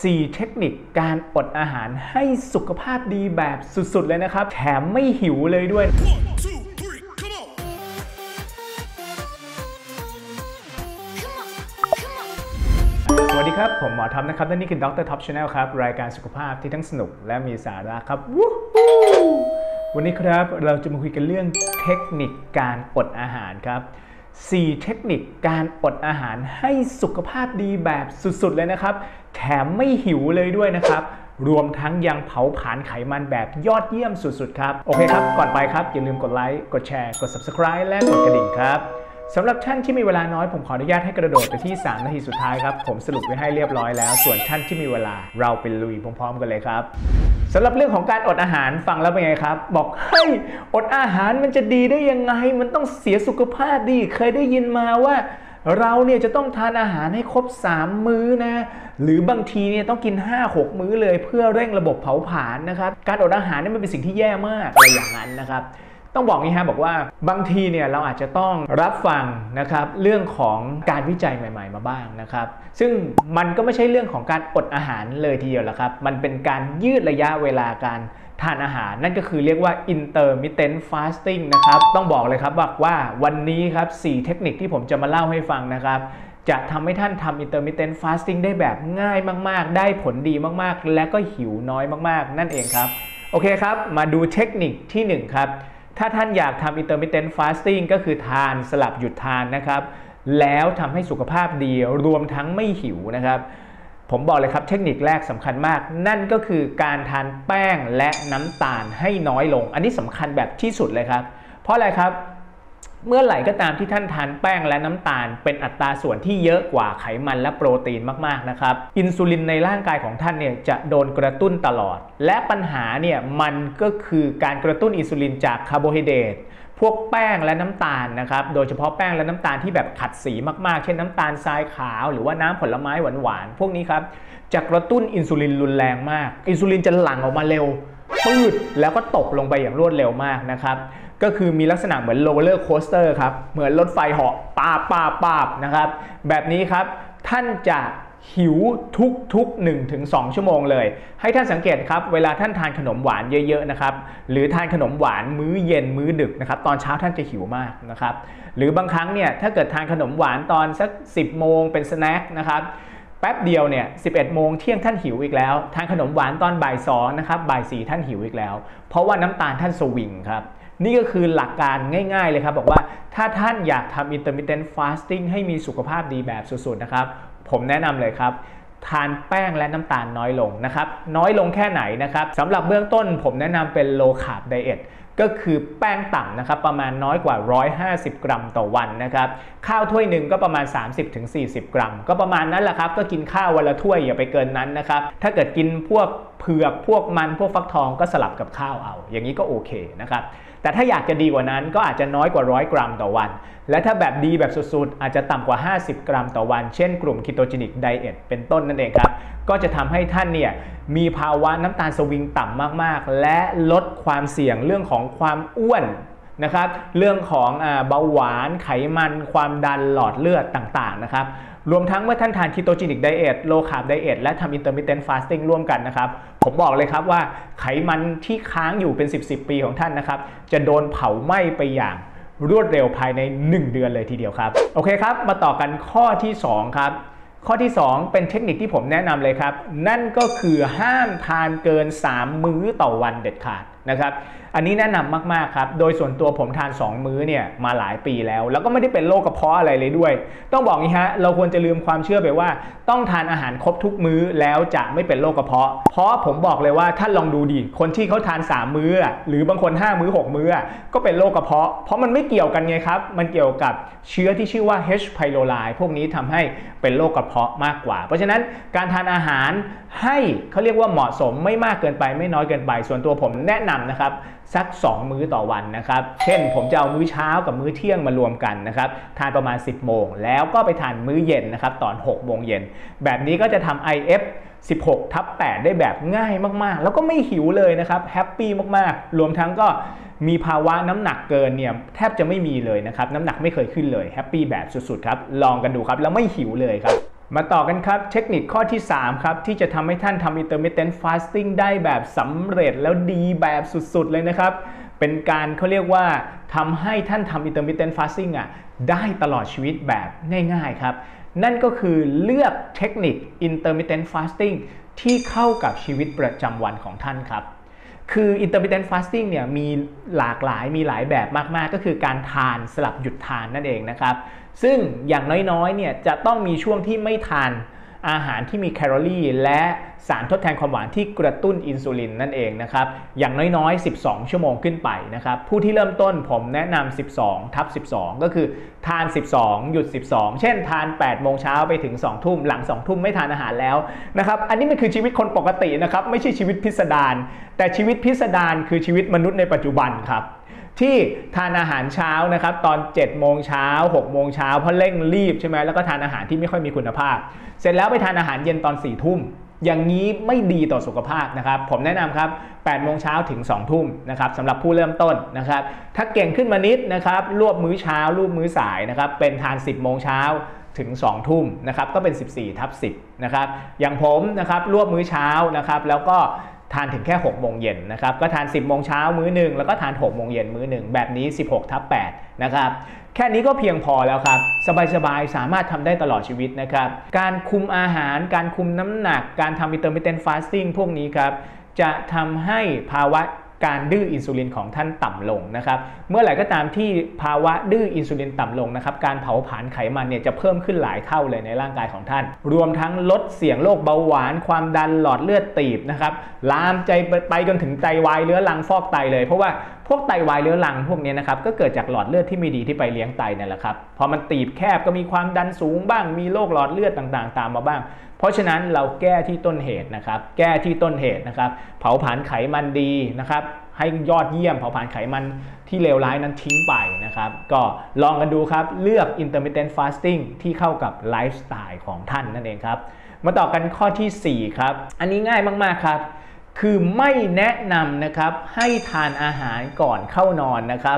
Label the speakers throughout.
Speaker 1: 4 เทคนิคการอดอาหารให้สุขภาพดีแบบสุดๆเลยนะครับแถมไม่หิวเลยด้วยสวัสดีครับผมหมอท็อปนะครับและนี่คือดรท็อปชาแนลครับรายการสุขภาพที่ทั้งสนุกและมีสาระครับวันนี้ครับเราจะมาคุยกันเรื่องเทคนิคการอดอาหารครับ4 เทคนิคการอดอาหารให้สุขภาพดีแบบสุดๆเลยนะครับแถมไม่หิวเลยด้วยนะครับรวมทั้งยังเผาผลาญไขมันแบบยอดเยี่ยมสุดๆครับโอเคครับก่อนไปครับอย่าลืมกดไลค์กดแชร์กด Subscribe และกดกระดิ่งครับสำหรับท่านที่มีเวลาน้อยผมขออนุญาตให้กระโดดไปที่3 นาทีสุดท้ายครับผมสรุปไว้ให้เรียบร้อยแล้วส่วนท่านที่มีเวลาเราไปลุยพร้อมๆกันเลยครับสำหรับเรื่องของการอดอาหารฟังแล้วเป็นไงครับบอกเฮ้ยอดอาหารมันจะดีได้ยังไงมันต้องเสียสุขภาพดีเคยได้ยินมาว่าเราเนี่ยจะต้องทานอาหารให้ครบ3 มื้อนะหรือบางทีเนี่ยต้องกิน 5-6 มื้อเลยเพื่อเร่งระบบเผาผลาญนะครับการอดอาหารนี่มันเป็นสิ่งที่แย่มากอะไรอย่างนั้นนะครับต้องบอกงี้ฮะบอกว่าบางทีเนี่ยเราอาจจะต้องรับฟังนะครับเรื่องของการวิจัยใหม่ๆมาบ้างนะครับซึ่งมันก็ไม่ใช่เรื่องของการอดอาหารเลยทีเดียวละครับมันเป็นการยืดระยะเวลาการทานอาหารนั่นก็คือเรียกว่า intermittent fasting นะครับต้องบอกเลยครับว่าวันนี้ครับ4 เทคนิคที่ผมจะมาเล่าให้ฟังนะครับจะทำให้ท่านทำ intermittent fasting ได้แบบง่ายมากๆได้ผลดีมากๆและก็หิวน้อยมากๆนั่นเองครับโอเคครับมาดูเทคนิคที่1ครับถ้าท่านอยากทำ intermittent fasting ก็คือทานสลับหยุดทานนะครับแล้วทำให้สุขภาพดีรวมทั้งไม่หิวนะครับผมบอกเลยครับเทคนิคแรกสำคัญมากนั่นก็คือการทานแป้งและน้ำตาลให้น้อยลงอันนี้สำคัญแบบที่สุดเลยครับเพราะอะไรครับเมื่อไหร่ก็ตามที่ท่านทานแป้งและน้ำตาลเป็นอัตราส่วนที่เยอะกว่าไขมันและโปรตีนมากๆนะครับอินซูลินในร่างกายของท่านเนี่ยจะโดนกระตุ้นตลอดและปัญหาเนี่ยมันก็คือการกระตุ้นอินซูลินจากคาร์โบไฮเดรตพวกแป้งและน้ำตาลนะครับโดยเฉพาะแป้งและน้ำตาลที่แบบขัดสีมากๆเช่นน้ำตาลทรายขาวหรือว่าน้ำผลไม้หวานๆพวกนี้ครับจะกระตุ้นอินซูลินรุนแรงมากอินซูลินจะหลั่งออกมาเร็วปืดแล้วก็ตกลงไปอย่างรวดเร็วมากนะครับก็คือมีลักษณะเหมือนโรลเลอร์โคสเตอร์ครับเหมือนรถไฟเหาะปาบนะครับแบบนี้ครับท่านจะหิวทุก 1-2 ชั่วโมงเลยให้ท่านสังเกตครับเวลาท่านทานขนมหวานเยอะๆนะครับหรือทานขนมหวานมื้อเย็นมื้อดึกนะครับตอนเช้าท่านจะหิวมากนะครับหรือบางครั้งเนี่ยถ้าเกิดทานขนมหวานตอนสัก10 โมงเป็นสแน็คนะครับแป๊บเดียวเนี่ย11 โมงเที่ยงท่านหิวอีกแล้วทานขนมหวานตอนบ่าย 2นะครับบ่าย 4ท่านหิวอีกแล้วเพราะว่าน้ำตาลท่านสวิงครับนี่ก็คือหลักการง่ายๆเลยครับบอกว่าถ้าท่านอยากทำ intermittent fasting ให้มีสุขภาพดีแบบสุดๆนะครับผมแนะนำเลยครับทานแป้งและน้ำตาลน้อยลงนะครับน้อยลงแค่ไหนนะครับสำหรับเบื้องต้นผมแนะนำเป็น low carb diet ก็คือแป้งต่ำนะครับประมาณน้อยกว่า150 กรัมต่อวันนะครับข้าวถ้วยหนึ่งก็ประมาณ 30-40 กรัมก็ประมาณนั้นแหละครับก็กินข้าววันละถ้วยอย่าไปเกินนั้นนะครับถ้าเกิดกินพวกเผือกพวกมันพวกฟักทองก็สลับกับข้าวเอาอย่างนี้ก็โอเคนะครับแต่ถ้าอยากจะดีกว่านั้นก็อาจจะน้อยกว่า100 กรัมต่อวันและถ้าแบบดีแบบสุดๆอาจจะต่ำกว่า50 กรัมต่อวันเช่นกลุ่ม ketogenic diet เป็นต้นนั่นเองครับก็จะทำให้ท่านเนี่ยมีภาวะน้ำตาลสวิงต่ำมากๆและลดความเสี่ยงเรื่องของความอ้วนนะครับเรื่องของเบาหวานไขมันความดันหลอดเลือดต่างๆนะครับรวมทั้งเมื่อท่านทาน ketogenic diet low carb diet และทำ intermittent fasting ร่วมกันนะครับผมบอกเลยครับว่าไขมันที่ค้างอยู่เป็น10 ปีของท่านนะครับจะโดนเผาไหม้ไปอย่างรวดเร็วภายใน1 เดือนเลยทีเดียวครับโอเคครับมาต่อกันข้อที่2ครับข้อที่2เป็นเทคนิคที่ผมแนะนำเลยครับนั่นก็คือห้ามทานเกิน3 มื้อต่อวันเด็ดขาดนะครับอันนี้แนะนำมากๆครับโดยส่วนตัวผมทาน2 มื้อเนี่ยมาหลายปีแล้วก็ไม่ได้เป็นโรคกระเพาะอะไรเลยด้วยต้องบอกงี้ฮะเราควรจะลืมความเชื่อไปว่าต้องทานอาหารครบทุกมื้อแล้วจะไม่เป็นโรคกระเพาะเพราะผมบอกเลยว่าท่านลองดูดิคนที่เขาทาน3 มื้อหรือบางคน5 มื้อ6 มื้อก็เป็นโรคกระเพาะเพราะมันไม่เกี่ยวกันไงครับมันเกี่ยวกับเชื้อที่ชื่อว่า H. pylori พวกนี้ทำให้เป็นโรคกระเพาะมากกว่าเพราะฉะนั้นการทานอาหารให้เขาเรียกว่าเหมาะสมไม่มากเกินไปไม่น้อยเกินไปส่วนตัวผมแนะนำนะครับสัก2 มื้อต่อวันนะครับเช่นผมจะเอามื้อเช้ากับมื้อเที่ยงมารวมกันนะครับทานประมาณ10 โมงแล้วก็ไปทานมื้อเย็นนะครับตอน6 โมงเย็นแบบนี้ก็จะทำ IF 16/8ได้แบบง่ายมากๆแล้วก็ไม่หิวเลยนะครับแฮปปี้มากๆรวมทั้งก็มีภาวะน้ำหนักเกินเนี่ยแทบจะไม่มีเลยนะครับน้ำหนักไม่เคยขึ้นเลยแฮปปี้แบบสุดๆครับลองกันดูครับแล้วไม่หิวเลยครับมาต่อกันครับเทคนิคข้อที่3ครับที่จะทำให้ท่านทำ intermittent fasting ได้แบบสำเร็จแล้วดีแบบสุดๆเลยนะครับเป็นการเขาเรียกว่าทำให้ท่านทำ intermittent fasting ได้ตลอดชีวิตแบบง่ายๆครับนั่นก็คือเลือกเทคนิค intermittent fasting ที่เข้ากับชีวิตประจำวันของท่านครับคือ intermittent fasting เนี่ยมีหลากหลายมีหลายแบบมากๆก็คือการทานสลับหยุดทานนั่นเองนะครับซึ่งอย่างน้อยๆเนี่ยจะต้องมีช่วงที่ไม่ทานอาหารที่มีแคลอรี่และสารทดแทนความหวานที่กระตุ้นอินซูลินนั่นเองนะครับอย่างน้อยๆ12ชั่วโมงขึ้นไปนะครับผู้ที่เริ่มต้นผมแนะนำ12/12ก็คือทาน12หยุด12เช่นทาน8โมงเช้าไปถึง2ทุ่มหลัง2ทุ่มไม่ทานอาหารแล้วนะครับอันนี้มันคือชีวิตคนปกตินะครับไม่ใช่ชีวิตพิสดารแต่ชีวิตพิสดารคือชีวิตมนุษย์ในปัจจุบันครับที่ทานอาหารเช้านะครับตอน7โมงเช้า6โมงเช้าเพราะเร่งรีบใช่ไหมแล้วก็ทานอาหารที่ไม่ค่อยมีคุณภาพเสร็จแล้วไปทานอาหารเย็นตอน4ทุ่มอย่างนี้ไม่ดีต่อสุขภาพนะครับผมแนะนำครับ8โมงเช้าถึง2ทุ่มนะครับสำหรับผู้เริ่มต้นนะครับถ้าเก่งขึ้นมานิดนะครับรวบมื้อเช้ารวบมื้อสายนะครับเป็นทาน10โมงเช้าถึง2ทุ่มนะครับก็เป็น14/10นะครับอย่างผมนะครับรวบมื้อเช้านะครับแล้วก็ทานถึงแค่6โมงเย็นนะครับก็ทาน10โมงเช้ามื้อหนึ่งแล้วก็ทาน6โมงเย็นมื้อหนึ่งแบบนี้16/8นะครับแค่นี้ก็เพียงพอแล้วครับสบายๆสามารถทำได้ตลอดชีวิตนะครับการคุมอาหารการคุมน้ำหนักการทำ intermittent fasting พวกนี้ครับจะทำให้ภาวะการดื้ออินซูลินของท่านต่ำลงนะครับเมื่อไหร่ก็ตามที่ภาวะดื้ออินซูลินต่ำลงนะครับการเผาผลาญไขมันเนี่ยจะเพิ่มขึ้นหลายเท่าเลยในร่างกายของท่านรวมทั้งลดเสี่ยงโรคเบาหวานความดันหลอดเลือดตีบนะครับลามใจไปจนถึงไตวายเรื้อรังฟอกไตเลยเพราะว่าพวกไตวายเรื้อรังพวกนี้นะครับก็เกิดจากหลอดเลือดที่ไม่ดีที่ไปเลี้ยงไตนั่นแหละครับพอมันตีบแคบก็มีความดันสูงบ้างมีโรคหลอดเลือดต่างๆตามมาบ้างเพราะฉะนั้นเราแก้ที่ต้นเหตุนะครับแก้ที่ต้นเหตุนะครับเผาผลาญไขมันดีนะครับให้ยอดเยี่ยมเผาผลาญไขมันที่เลวร้ายนั้นทิ้งไปนะครับก็ลองกันดูครับเลือก intermittent fasting ที่เข้ากับไลฟ์สไตล์ของท่านนั่นเองครับมาต่อกันข้อที่4ครับอันนี้ง่ายมากๆครับคือไม่แนะนำนะครับให้ทานอาหารก่อนเข้านอนนะครับ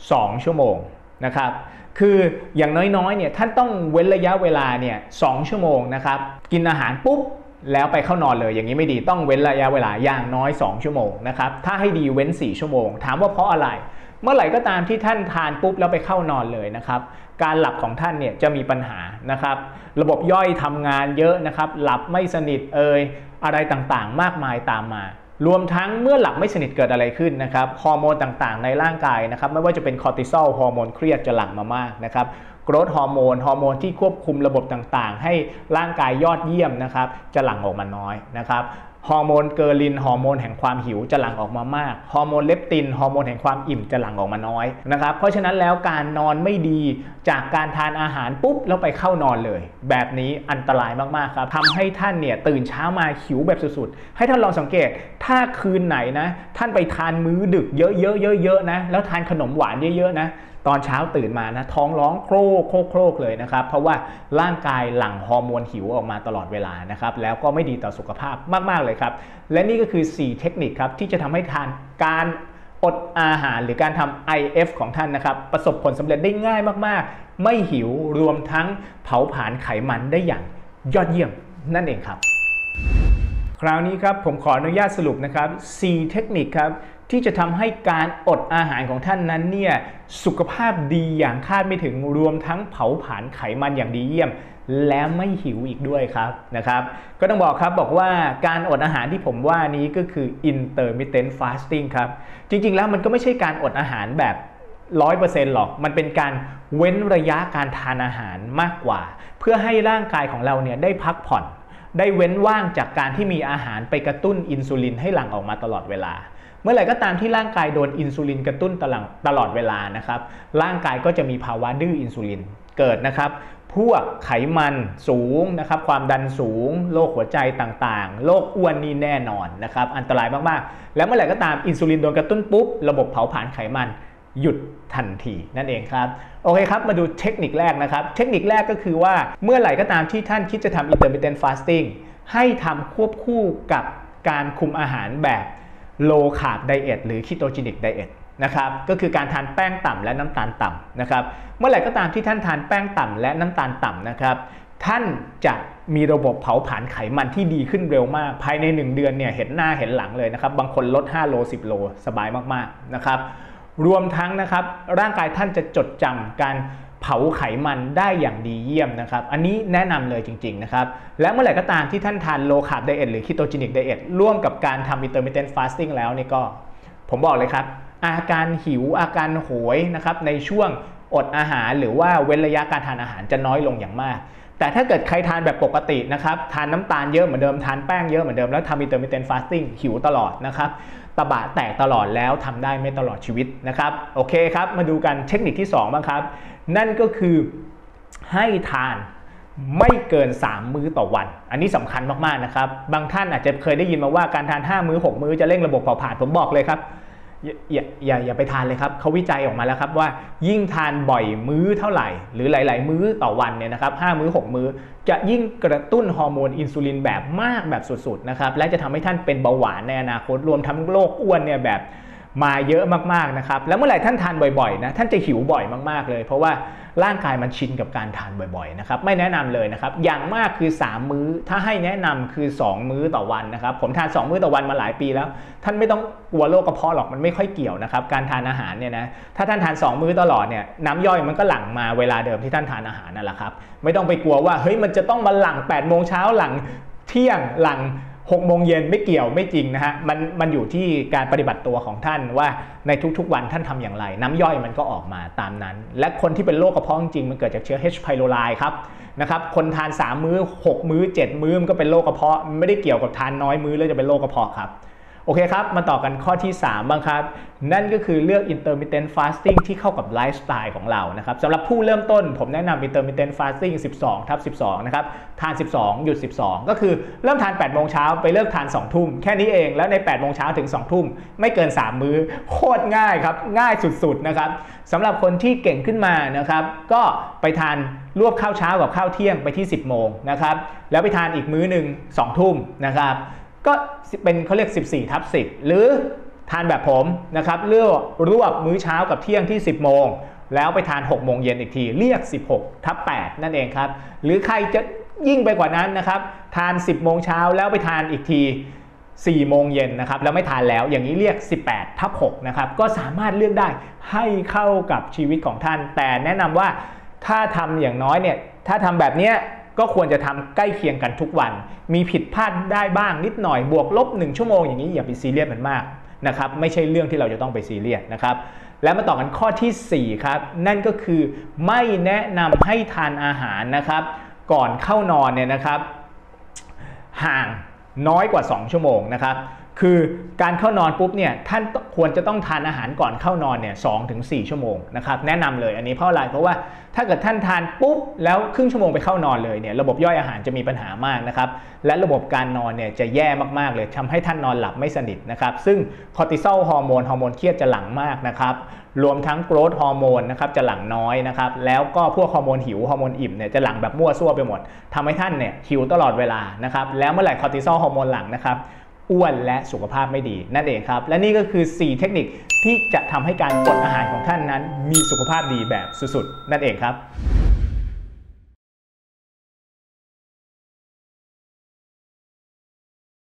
Speaker 1: 2ชั่วโมงนะครับคืออย่างน้อยๆเนี่ยท่านต้องเว้นระยะเวลาเนี่ย2ชั่วโมงนะครับกินอาหารปุ๊บแล้วไปเข้านอนเลยอย่างนี้ไม่ดีต้องเว้นระยะเวลาอย่างน้อย2ชั่วโมงนะครับถ้าให้ดีเว้น4ชั่วโมงถามว่าเพราะอะไรเมื่อไหร่ก็ตามที่ท่านทานปุ๊บแล้วไปเข้านอนเลยนะครับการหลับของท่านเนี่ยจะมีปัญหานะครับระบบย่อยทำงานเยอะนะครับหลับไม่สนิทอะไรต่างๆมากมายตามมารวมทั้งเมื่อหลับไม่สนิทเกิดอะไรขึ้นนะครับฮอร์โมนต่างๆในร่างกายนะครับไม่ว่าจะเป็นคอร์ติซอลฮอร์โมนเครียดจะหลั่งมามากนะครับโกรทฮอร์โมนที่ควบคุมระบบต่างๆให้ร่างกายยอดเยี่ยมนะครับจะหลั่งออกมาน้อยนะครับฮอร์โมนเกอรินฮอร์โมนแห่งความหิวจะหลั่งออกมามากฮอร์โมนเลปตินฮอร์โมนแห่งความอิ่มจะหลั่งออกมาน้อยนะครับเพราะฉะนั้นแล้วการนอนไม่ดีจากการทานอาหารปุ๊บแล้วไปเข้านอนเลยแบบนี้อันตรายมากๆครับทำให้ท่านเนี่ยตื่นเช้ามาหิวแบบสุดๆให้ท่านลองสังเกตถ้าคืนไหนนะท่านไปทานมื้อดึกเยอะๆนะแล้วทานขนมหวานเยอะๆนะตอนเช้าตื่นมานะท้องร้องโครกเลยนะครับเพราะว่าร่างกายหลั่งฮอร์โมนหิวออกมาตลอดเวลานะครับแล้วก็ไม่ดีต่อสุขภาพมากๆเลยครับและนี่ก็คือ4เทคนิคครับที่จะทำให้ทานการอดอาหารหรือการทำ IF ของท่านนะครับประสบผลสำเร็จได้ง่ายมากๆไม่หิวรวมทั้งเผาผลาญไขมันได้อย่างยอดเยี่ยมนั่นเองครับคราวนี้ครับผมขออนุญาตสรุปนะครับ4เทคนิคครับที่จะทำให้การอดอาหารของท่านนั้นเนี่ยสุขภาพดีอย่างคาดไม่ถึงรวมทั้งเผาผลาญไขมันอย่างดีเยี่ยมและไม่หิวอีกด้วยครับนะครับก็ต้องบอกว่าการอดอาหารที่ผมว่านี้ก็คือ intermittent fasting ครับจริงๆแล้วมันก็ไม่ใช่การอดอาหารแบบ 100% หรอกมันเป็นการเว้นระยะการทานอาหารมากกว่าเพื่อให้ร่างกายของเราเนี่ยได้พักผ่อนได้เว้นว่างจากการที่มีอาหารไปกระตุ้นอินซูลินให้หลั่งออกมาตลอดเวลาเมื่อไหร่ก็ตามที่ร่างกายโดนอินซูลินกระตุ้นตลอดเวลานะครับร่างกายก็จะมีภาวะดื้ออินซูลินเกิดนะครับพวกไขมันสูงนะครับความดันสูงโรคหัวใจต่างๆโรคอ้วนนี่แน่นอนนะครับอันตรายมากๆแล้วเมื่อไหร่ก็ตามอินซูลินโดนกระตุ้นปุ๊บระบบเผาผลาญไขมันหยุดทันทีนั่นเองครับโอเคครับมาดูเทคนิคแรกนะครับเทคนิคแรกก็คือว่าเมื่อไหร่ก็ตามที่ท่านคิดจะทำ intermittent fasting ให้ทำควบคู่กับการคุมอาหารแบบ low carb diet หรือ ketogenic diet นะครับก็คือการทานแป้งต่ำและน้ำตาลต่ำนะครับเมื่อไหร่ก็ตามที่ท่านทานแป้งต่ำและน้ำตาลต่ำนะครับท่านจะมีระบบเผาผลาญไขมันที่ดีขึ้นเร็วมากภายใน1 เดือนเนี่ยเห็นหน้าเห็นหลังเลยนะครับบางคนลด5 โล 10 โลสบายมากๆนะครับรวมทั้งนะครับร่างกายท่านจะจดจำการเผาไขมันได้อย่างดีเยี่ยมนะครับอันนี้แนะนำเลยจริงๆนะครับและเมื่อไหร่ก็ตามที่ท่านทาน low carb diet หรือ ketogenic diet ร่วมกับการทำ intermittent fasting แล้วนี่ก็ผมบอกเลยครับอาการหิวอาการโหยนะครับในช่วงอดอาหารหรือว่าเว้นระยะการทานอาหารจะน้อยลงอย่างมากแต่ถ้าเกิดใครทานแบบปกตินะครับทานน้ำตาลเยอะเหมือนเดิมทานแป้งเยอะเหมือนเดิมแล้วทำ intermittent fasting หิวตลอดนะครับตะบะแตกตลอดแล้วทำได้ไม่ตลอดชีวิตนะครับโอเคครับมาดูกันเทคนิคที่2บ้างครับนั่นก็คือให้ทานไม่เกิน3 มื้อต่อวันอันนี้สำคัญมากๆนะครับบางท่านอาจจะเคยได้ยินมาว่าการทาน5 มื้อ6 มื้อจะเร่งระบบเผาผลาญผมบอกเลยครับอย่าไปทานเลยครับเขาวิจัยออกมาแล้วครับว่ายิ่งทานบ่อยมื้อเท่าไหร่หรือหลายๆมื้อต่อวันเนี่ยนะครับ5 มื้อ 6 มื้อจะยิ่งกระตุ้นฮอร์โมนอินซูลินแบบมากแบบสุดๆนะครับและจะทำให้ท่านเป็นเบาหวานในอนาคตรวมทั้งโรคอ้วนเนี่ยแบบมาเยอะมากๆนะครับแล้วเมื่อไหร่ท่านทานบ่อยๆนะท่านจะหิวบ่อยมากๆเลยเพราะว่าร่างกายมันชินกับการทานบ่อยๆนะครับไม่แนะนำเลยนะครับอย่างมากคือ3 มื้อถ้าให้แนะนำคือ2 มื้อต่อวันนะครับผมทาน2 มื้อต่อวันมาหลายปีแล้วท่านไม่ต้องกลัวโรคกระเพาะหรอกมันไม่ค่อยเกี่ยวนะครับการทานอาหารเนี่ยนะถ้าท่านทาน2 มื้อตลอดเนี่ยน้ำย่อยมันก็หลั่งมาเวลาเดิมที่ท่านทานอาหารนั่นแหละครับไม่ต้องไปกลัวว่าเฮ้ยมันจะต้องมาหลั่ง8 โมงเช้าหลั่งเที่ยงหลั่ง6 โมงเย็นไม่เกี่ยวไม่จริงนะฮะมันอยู่ที่การปฏิบัติตัวของท่านว่าในทุกๆวันท่านทำอย่างไรน้ำย่อยมันก็ออกมาตามนั้นและคนที่เป็นโรคกระเพาะจริงมันเกิดจากเชื้อ H. pylori ครับนะครับคนทาน3 มื้อ6 มื้อ7 มื้อมันก็เป็นโรคกระเพาะไม่ได้เกี่ยวกับทานน้อยมื้อแล้วจะเป็นโรคกระเพาะครับโอเคครับมาต่อกันข้อที่3บ้างครับนั่นก็คือเลือก intermittent fasting ที่เข้ากับไลฟ์สไตล์ของเรานะครับสำหรับผู้เริ่มต้นผมแนะนำ intermittent fasting 12/12นะครับทาน12หยุด12ก็คือเริ่มทาน8 โมงเช้าไปเลิกทาน2 ทุ่มแค่นี้เองแล้วใน8 โมงเช้าถึง2 ทุ่มไม่เกิน3 มื้อโคตรง่ายครับง่ายสุดๆนะครับสำหรับคนที่เก่งขึ้นมานะครับก็ไปทานรวบข้าวเช้ากับข้าวเที่ยงไปที่10 โมงนะครับแล้วไปทานอีกมื้อหนึ่ง2 ทุ่มนะครับก็เป็นเขาเรียก14/10หรือทานแบบผมนะครับเลือกรวบมื้อเช้ากับเที่ยงที่10 โมงแล้วไปทาน6 โมงเย็นอีกทีเรียก16/8นั่นเองครับหรือใครจะยิ่งไปกว่านั้นนะครับทาน10 โมงเช้าแล้วไปทานอีกที4 โมงเย็นนะครับแล้วไม่ทานแล้วอย่างนี้เรียก18/6นะครับก็สามารถเลือกได้ให้เข้ากับชีวิตของท่านแต่แนะนำว่าถ้าทำอย่างน้อยเนี่ยถ้าทำแบบนี้ก็ควรจะทำใกล้เคียงกันทุกวันมีผิดพลาดได้บ้างนิดหน่อยบวกลบ1 ชั่วโมงอย่างนี้อย่าไปซีเรียสมันมากนะครับไม่ใช่เรื่องที่เราจะต้องไปซีเรียสนะครับแล้วมาต่อกันข้อที่4ครับนั่นก็คือไม่แนะนำให้ทานอาหารนะครับก่อนเข้านอนเนี่ยนะครับห่างน้อยกว่า 2 ชั่วโมงนะครับคือการเข้านอนปุ๊บเนี่ยท่านควรจะต้องทานอาหารก่อนเข้านอนเนี่ย2-4 ชั่วโมงนะครับแนะนำเลยอันนี้เพราะอะไรเพราะว่าถ้าเกิดท่านทานปุ๊บแล้วครึ่งชั่วโมงไปเข้านอนเลยเนี่ยระบบย่อยอาหารจะมีปัญหามากนะครับและระบบการนอนเนี่ยจะแย่มากๆเลยทำให้ท่านนอนหลับไม่สนิทนะครับซึ่งคอร์ติซอลฮอร์โมนเครียดจะหลั่งมากนะครับรวมทั้งโกรทฮอร์โมนนะครับจะหลั่งน้อยนะครับแล้วก็พวกฮอร์โมนหิวฮอร์โมนอิ่มเนี่ยจะหลั่งแบบมั่วซั่วไปหมดทำให้ท่านเนี่ยหิวตลอดเวลานะครับแล้วเมื่อไหร่คอร์ติซอลฮอร์โมนหลั่งนะครับอ้วนและสุขภาพไม่ดีนั่นเองครับและนี่ก็คือ4เทคนิคที่จะทำให้การอดอาหารของท่านนั้นมีสุขภาพดีแบบสุดๆนั่นเองครับ